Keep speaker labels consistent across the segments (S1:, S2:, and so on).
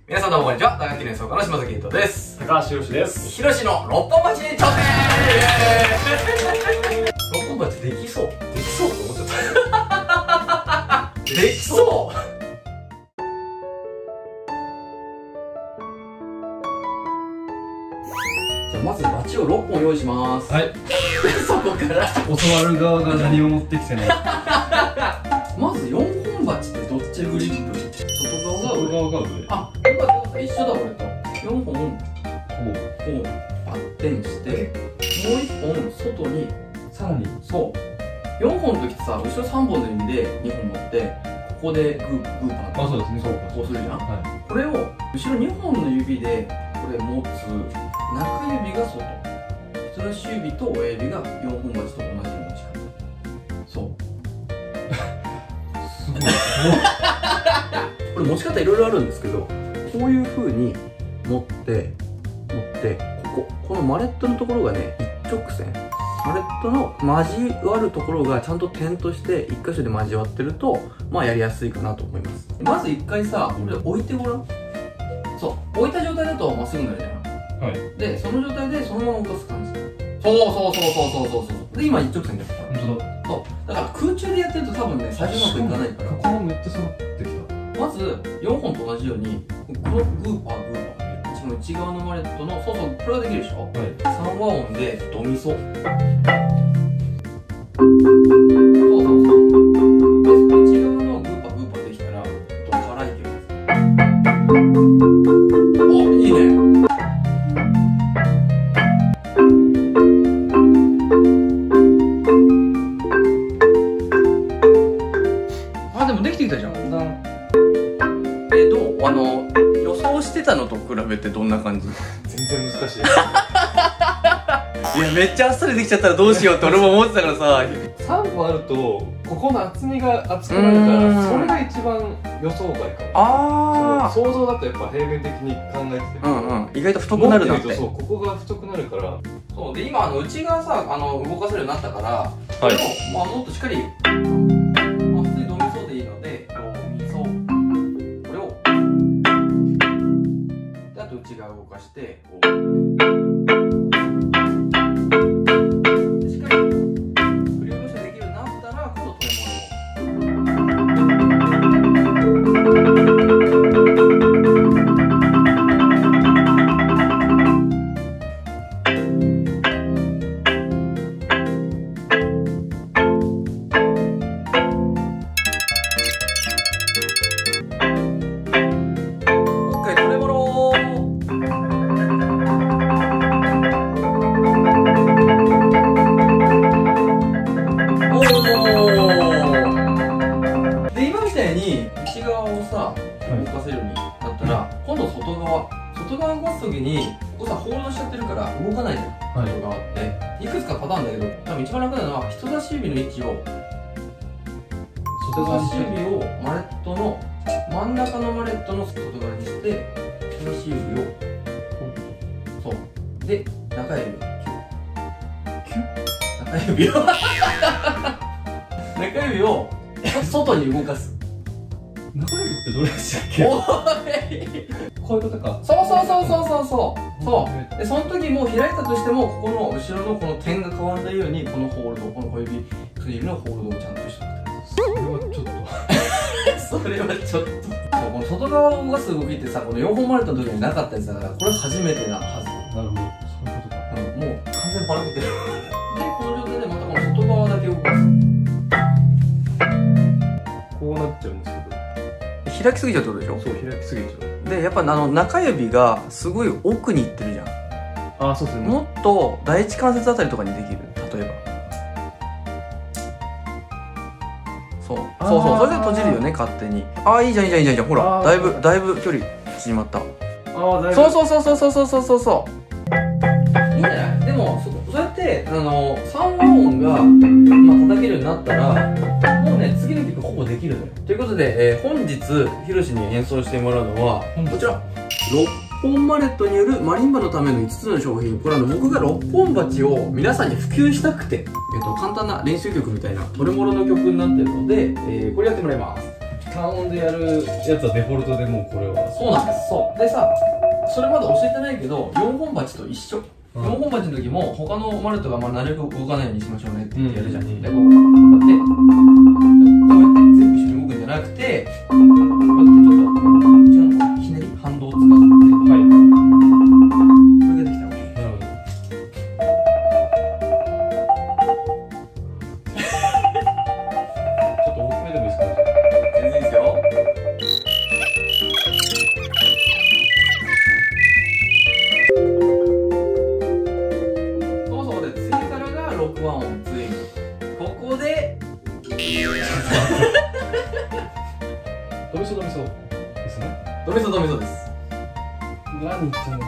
S1: 皆さんどうもこんにちは。打楽器の演奏家の島崎瑛斗です。
S2: 高橋宏です。
S1: ひろしの六本鉢に挑戦。六本鉢できそう。
S2: できそうと思っちゃった。
S1: できそう。じゃあまず鉢を6本用意します。
S2: はい。
S1: そこから
S2: 教わる側が何を持ってきてない。
S1: まず4本鉢ってどっちグリップ？外側が上。
S2: あ、
S1: 一緒だ俺と。4本こうバッテンして、もう1本外に
S2: さらに
S1: そう4本の時ってさ、後ろ3本の指で2本持って、ここでグーパー。
S2: あ、そうですね。そう
S1: こうするじゃん。
S2: はい。
S1: これを後ろ2本の指でこれ持つ。中指が外。人差し指と親指が4本鉢と同じ持ち方。そう。
S2: すごい。
S1: これ持ち方いろいろあるんですけど、こういう風に持ってこのマレットのところがね一直線、マレットの交わるところがちゃんと点として一箇所で交わってるとまあやりやすいかなと思います。まず一回さ、これ置いてごらん。そう置いた状態だとまっすぐになるじゃん。はい。でその状態でそのまま動かす感じ。そうで今一直線じゃん。
S2: 本当だ。
S1: そうだから空中でやってると多分ね最初のうまくいかないから、
S2: ここもめっちゃ揃ってきた。
S1: まず4本と同じようにこのグーパー内側のマレットの、そうこれができるでしょ。はい。3和音でドミソ。で内側のグーパーできたらドからいけます。お、いいね。あ、でもできてきたじゃん。どう？予想してたのと比べてどんな感じ？
S2: 全然難しい。
S1: いや、めっちゃあっさりできちゃったらどうしようって俺も思ってたからさ。
S2: 3本あるとここの厚みが厚くなるからそれが一番予想外かも。ああ。想像だとやっぱ平面的に考えてて、意外と太くなるなって。そう、ここが太くなるから。
S1: そうで今内側さ動かせるようになったから、はい。でももっとしっかり普通にドミソでいいのでドミソこれをであと内側動かしてこう。内側をさ動かせるようになったら、今度外側動かす時にここさホールドしちゃってるから動かないじゃん。外側っていくつかパターンだけど、多分一番楽なのは人差し指の位置を人差し指をマレットの真ん中のマレットの外側にして人差し指をそうで中指を中指を外に動かす。
S2: 中指ってどれでしたっけ？こういうことか。
S1: そうでその時も開いたとしてもここの後ろのこの点が変わらないようにこのホールド、この小指薬指のホールドをちゃんとしておく。それはちょっとそうこの外側を動かす動きってさ、この4本マレットの時になかったやつだから、これは初めてなはず。
S2: なるほど、そういうことか。
S1: もう完全にばらけてる。でこの状態でまたこの外側だけ動かす。
S2: こうなっちゃうんですけど、
S1: 開きすぎちゃうってことでしょ。
S2: そう、開きすぎちゃう。で
S1: やっぱ中指がすごい奥にいってるじゃん。
S2: ああ、そうですね。
S1: もっと第一関節あたりとかにできる。例えばそうそれで閉じるよね、勝手に。ああ、いいじゃん。ほら、だいぶ距離縮まった。
S2: ああ、だいぶ。
S1: そういいんじゃない？でもそうやって3和音が叩けるようになったらもうね、次の曲ほぼできるのよ。ということで、本日ひろしに演奏してもらうのはこちら6本マレットによるマリンバのための5つの商品。これ僕が6本鉢を皆さんに普及したくて、簡単な練習曲みたいなトレモロの曲になってるので、これやってもらいます。
S2: 単音でやるやつはデフォルトでもうこれは
S1: そうなんです。そうでさ、それまだ教えてないけど4本鉢と一緒。4本鉢の時も他のマルトがなるべく動かないようにしましょうねってやるじゃん。でこうやって全部一緒に動くんじゃなくて、こうやってちょっとひねり反動を使って、はい、これができたのね。なるほど。ちょっと大きめでもいいですか？全然いいですよ。6番音ついにここで
S2: ドミソドミソですね。
S1: ドミソドミソです。
S2: 何言ってんの？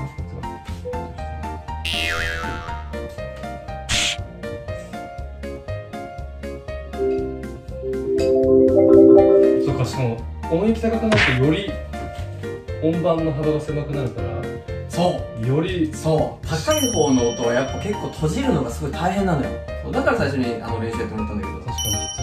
S2: そうか、しかも音域高くなってより音盤の幅が狭くなるから、
S1: そう
S2: より
S1: そう高い方の音はやっぱ結構閉じるのがすごい大変なのよ。そうだから最初に練習やってもらったんだけど、
S2: 確かに必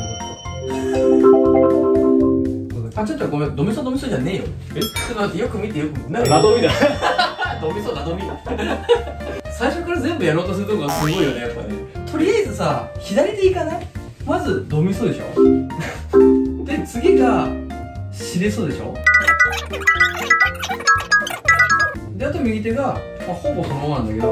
S2: 要だった。
S1: あ、ちょっとごめん、ドミソドミソじゃねえよ。ちょっと待って、よく見てよく見て。
S2: ラドミだ
S1: ドミソラドミ最初から全部やろうとするとこがすごいよね、やっぱね。とりあえずさ、左手いかない？まずドミソでしょで、次がシレソでしょで、あと右手が、まあ、ほぼそのままなんだけど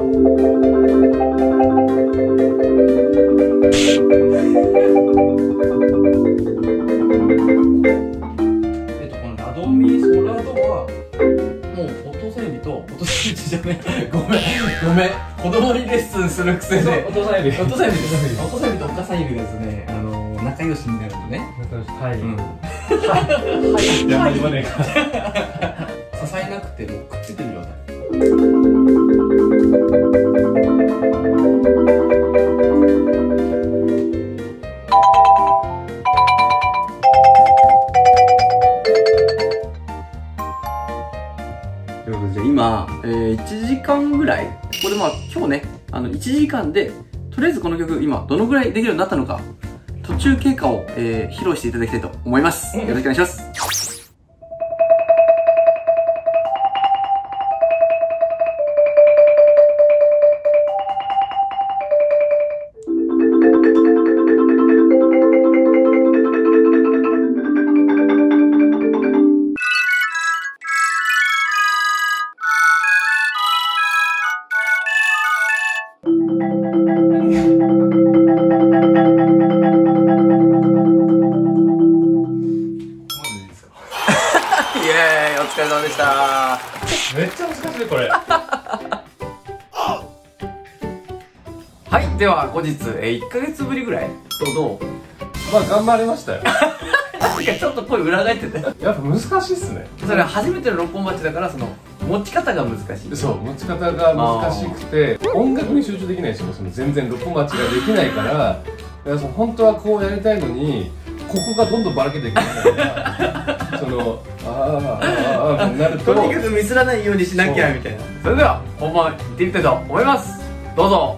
S1: このラドミソラドはもう音さ指と音さ指じゃねえごめん子供にレッスンするくせで
S2: 音さ指
S1: 音さ指です音さ指と岡さ指がですね、仲良しになるとね、
S2: 仲良し、はい
S1: はい
S2: やんまりまねえか
S1: 支えなくてもくっついてる状態。ということで、じゃあ今、1時間ぐらい、ここでまあ今日ね、1時間で、とりあえずこの曲今どのぐらいできるようになったのか、途中経過を、披露していただきたいと思います。よろしくお願いします。イエーイ、お疲れ様でした。
S2: めっちゃ難しいこれ
S1: はい、では後日、1ヶ月ぶりぐらいどう
S2: まあ頑張りましたよ
S1: なんかちょっと声裏返ってたよ。
S2: やっぱ難しいっすね。
S1: それは初めての6本鉢だから、その持ち方が難しい。
S2: そう、持ち方が難しくて音楽に集中できないし、その全然6本鉢ができないからいや、その本当はこうやりたいのにここがどんどんばらけていくみたいなそのあなると
S1: とにかくミスらないようにしなきゃみたいな。それでは本番いってみたいと思います。どうぞ。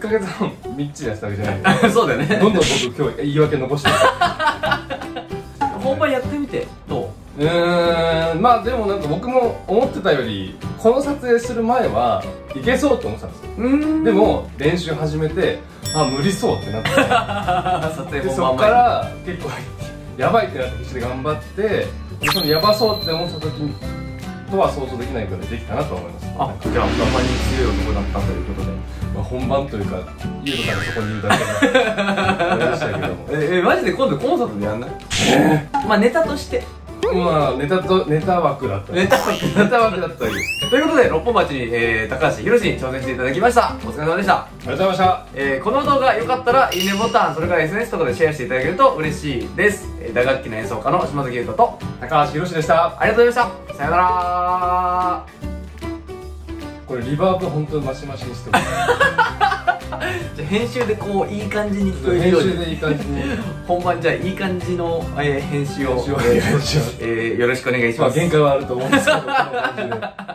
S2: ヶ月半みっちりやってたわけじゃないんで
S1: そうだよね。
S2: どんどん僕今日言い訳残してる
S1: 本番やってみてどう？
S2: まあでもなんか僕も思ってたよりこの撮影する前はいけそうと思ってたんですよ。でも練習始めて無理そうってなって
S1: 撮影
S2: でそ
S1: 本番前に
S2: こから結構やばいってなって必死で頑張ってでそのやばそうって思った時とは想像できないぐらいできたなと思います。
S1: じゃあ本番に強い男だったということで、
S2: 本番というかユートさんがそこにいるだけのあれでしたけども
S1: マジで今度コンサートでやんない？まあネタとして
S2: まあネタ枠だった
S1: ネタ枠
S2: だったり
S1: ということで六本町に、高橋宏に挑戦していただきました。お疲れ様でした。
S2: ありがとうございました。
S1: この動画良かったらいいねボタン、それから SNS とかでシェアしていただけると嬉しいです。打楽器の演奏家の島崎優斗と
S2: 高橋宏でした。
S1: ありがとうございました。さよなら。
S2: これリバーブ本当にマシマシにしてます
S1: じゃあ編集でこういい感じに聞こえる
S2: 編
S1: ように
S2: 集でいい感じに
S1: 本番じゃあいい感じの、編集を
S2: お願いします。
S1: よろしくお願いします。
S2: 限界はあると思うんですけどこの感じで